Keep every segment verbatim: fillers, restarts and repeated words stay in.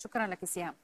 شكرا لك سيام.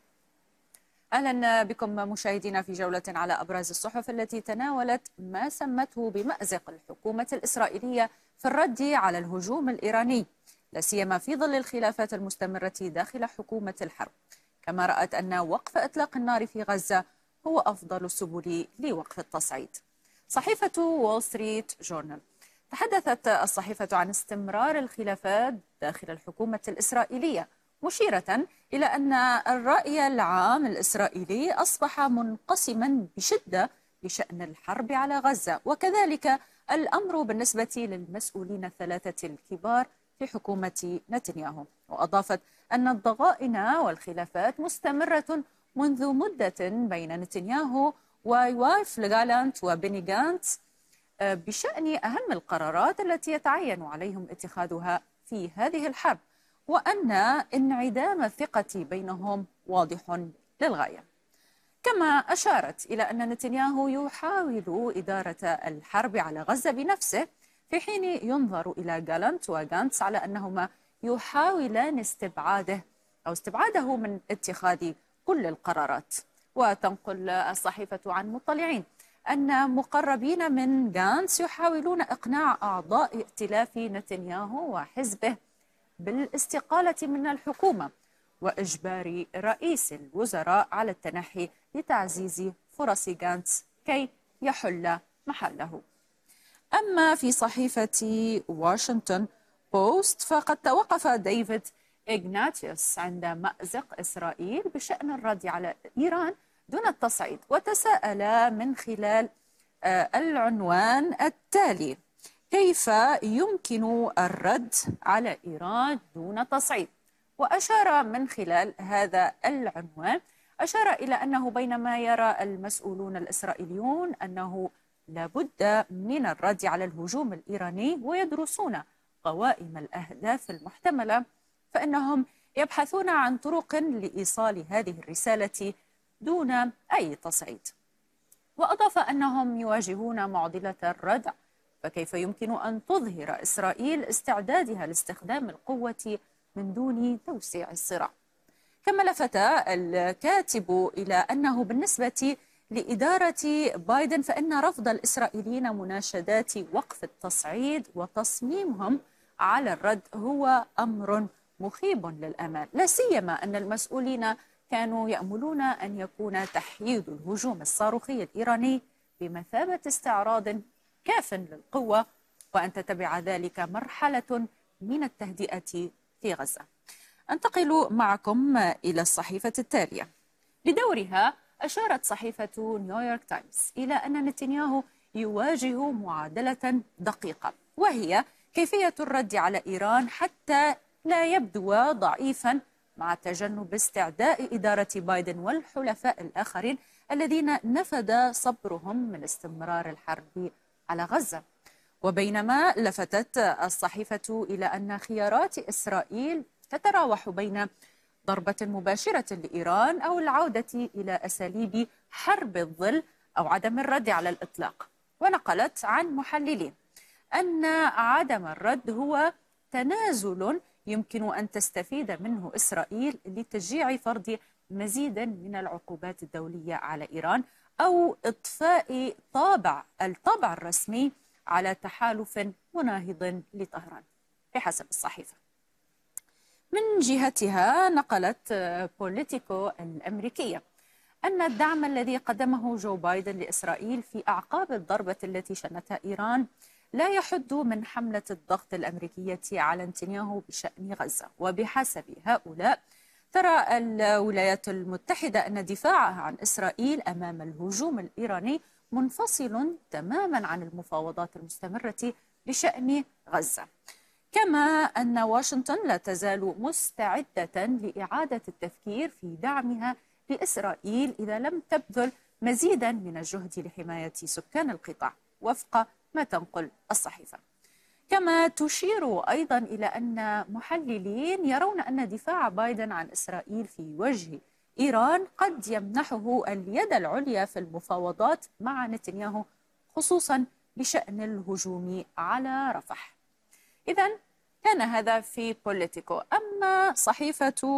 أهلا بكم مشاهدينا في جولة على أبرز الصحف التي تناولت ما سمته بمأزق الحكومة الإسرائيلية في الرد على الهجوم الإيراني، لا سيما في ظل الخلافات المستمرة داخل حكومة الحرب، كما رأت أن وقف إطلاق النار في غزة هو أفضل السبل لوقف التصعيد. صحيفة وول ستريت جورنال تحدثت الصحيفة عن استمرار الخلافات داخل الحكومة الإسرائيلية، مشيرة إلى أن الرأي العام الإسرائيلي أصبح منقسما بشدة بشأن الحرب على غزة، وكذلك الأمر بالنسبة للمسؤولين الثلاثة الكبار في حكومة نتنياهو. وأضافت أن الضغائن والخلافات مستمرة منذ مدة بين نتنياهو ويوايف جالانت وبني جانتس بشأن أهم القرارات التي يتعين عليهم اتخاذها في هذه الحرب، وأن انعدام الثقة بينهم واضح للغاية. كما أشارت إلى أن نتنياهو يحاول إدارة الحرب على غزة بنفسه، في حين ينظر إلى جالانت وغانتس على أنهما يحاولان استبعاده أو استبعاده من اتخاذ كل القرارات. وتنقل الصحيفة عن مطلعين أن مقربين من غانتس يحاولون إقناع أعضاء ائتلاف نتنياهو وحزبه بالاستقالة من الحكومة وإجبار رئيس الوزراء على التنحي لتعزيز فرص غانتس كي يحل محله. أما في صحيفة واشنطن بوست فقد توقف ديفيد إغناتيوس عند مأزق إسرائيل بشأن الرد على إيران دون التصعيد، وتساءل من خلال العنوان التالي: كيف يمكن الرد على إيران دون تصعيد؟ وأشار من خلال هذا العنوان أشار إلى أنه بينما يرى المسؤولون الإسرائيليون أنه لابد من الرد على الهجوم الإيراني ويدرسون قوائم الأهداف المحتملة، فإنهم يبحثون عن طرق لإيصال هذه الرسالة دون أي تصعيد. وأضاف أنهم يواجهون معضلة الردع، فكيف يمكن أن تظهر إسرائيل استعدادها لاستخدام القوة من دون توسيع الصراع؟ كما لفت الكاتب إلى أنه بالنسبة لإدارة بايدن فإن رفض الإسرائيليين مناشدات وقف التصعيد وتصميمهم على الرد هو أمر مخيب للأمال، لا سيما أن المسؤولين كانوا يأملون أن يكون تحييد الهجوم الصاروخي الإيراني بمثابة استعراض كاف للقوة، وأن تتبع ذلك مرحلة من التهدئة في غزة. أنتقل معكم إلى الصحيفة التالية. لدورها أشارت صحيفة نيويورك تايمز إلى أن نتنياهو يواجه معادلة دقيقة، وهي كيفية الرد على إيران حتى لا يبدو ضعيفا مع تجنب استعداء إدارة بايدن والحلفاء الآخرين الذين نفد صبرهم من استمرار الحرب على غزة. وبينما لفتت الصحيفة إلى أن خيارات إسرائيل تتراوح بين ضربة مباشرة لإيران أو العودة إلى أساليب حرب الظل أو عدم الرد على الإطلاق. ونقلت عن محللين أن عدم الرد هو تنازل يمكن أن تستفيد منه إسرائيل لتشجيع فرض مزيد من العقوبات الدولية على إيران أو إضفاء طابع الطابع الرسمي على تحالف مناهض لطهران بحسب الصحيفة. من جهتها نقلت بوليتيكو الأمريكية أن الدعم الذي قدمه جو بايدن لإسرائيل في أعقاب الضربة التي شنتها إيران لا يحد من حملة الضغط الأمريكية على نتنياهو بشأن غزة. وبحسب هؤلاء ترى الولايات المتحدة أن دفاعها عن إسرائيل أمام الهجوم الإيراني منفصل تماما عن المفاوضات المستمرة بشأن غزة، كما أن واشنطن لا تزال مستعدة لإعادة التفكير في دعمها لإسرائيل إذا لم تبذل مزيدا من الجهد لحماية سكان القطاع وفق ما تنقل الصحيفة. كما تشير أيضا إلى أن محللين يرون أن دفاع بايدن عن إسرائيل في وجه إيران قد يمنحه اليد العليا في المفاوضات مع نتنياهو، خصوصا بشأن الهجوم على رفح. إذن كان هذا في بوليتيكو. أما صحيفة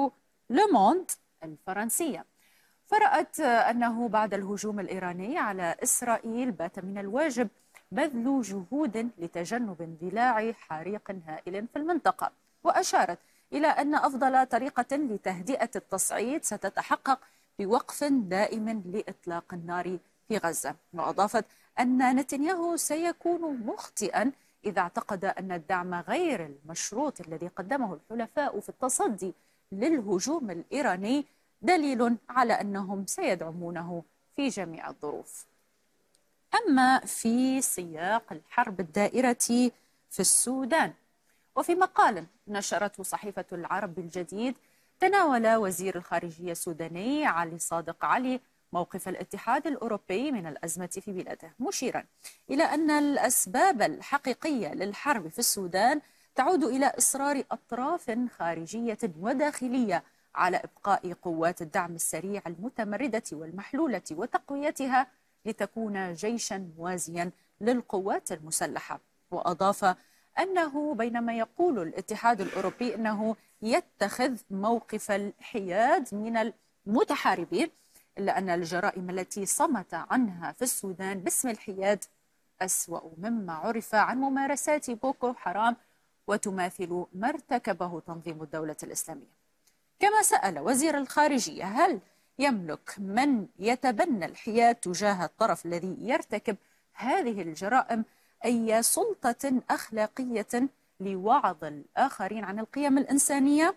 لوموند الفرنسية. فرأت أنه بعد الهجوم الإيراني على إسرائيل بات من الواجب بذل جهود لتجنب اندلاع حريق هائل في المنطقة، وأشارت إلى أن أفضل طريقة لتهدئة التصعيد ستتحقق بوقف دائم لإطلاق النار في غزة. وأضافت أن نتنياهو سيكون مخطئا إذا اعتقد أن الدعم غير المشروط الذي قدمه الحلفاء في التصدي للهجوم الإيراني دليل على أنهم سيدعمونه في جميع الظروف. أما في سياق الحرب الدائرة في السودان، وفي مقال نشرته صحيفة العرب الجديد، تناول وزير الخارجية السوداني علي صادق علي موقف الاتحاد الأوروبي من الأزمة في بلاده، مشيرا إلى أن الأسباب الحقيقية للحرب في السودان تعود إلى إصرار أطراف خارجية وداخلية على إبقاء قوات الدعم السريع المتمردة والمحلولة وتقويتها لتكون جيشا موازيا للقوات المسلحة. وأضاف أنه بينما يقول الاتحاد الأوروبي أنه يتخذ موقف الحياد من المتحاربين، إلا أن الجرائم التي صمت عنها في السودان باسم الحياد أسوأ مما عرف عن ممارسات بوكو حرام وتماثل ما ارتكبه تنظيم الدولة الإسلامية. كما سأل وزير الخارجية هل يملك من يتبنى الحياد تجاه الطرف الذي يرتكب هذه الجرائم أي سلطة أخلاقية لوعظ الآخرين عن القيم الإنسانية؟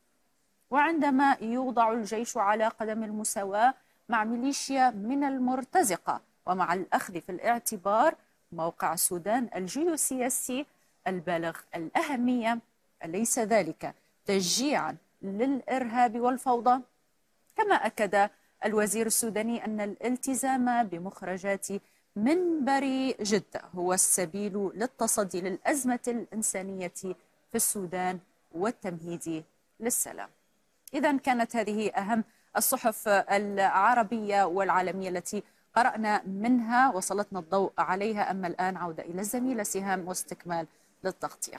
وعندما يوضع الجيش على قدم المساواة مع ميليشيا من المرتزقة ومع الأخذ في الاعتبار موقع السودان الجيوسياسي البالغ الأهمية، أليس ذلك تشجيعا للإرهاب والفوضى؟ كما أكد الوزير السوداني أن الالتزام بمخرجات منبر جدة هو السبيل للتصدي للأزمة الإنسانية في السودان والتمهيد للسلام. إذن كانت هذه أهم الصحف العربية والعالمية التي قرأنا منها وسلطنا الضوء عليها. أما الآن عودة إلى الزميلة سهام واستكمال للتغطية.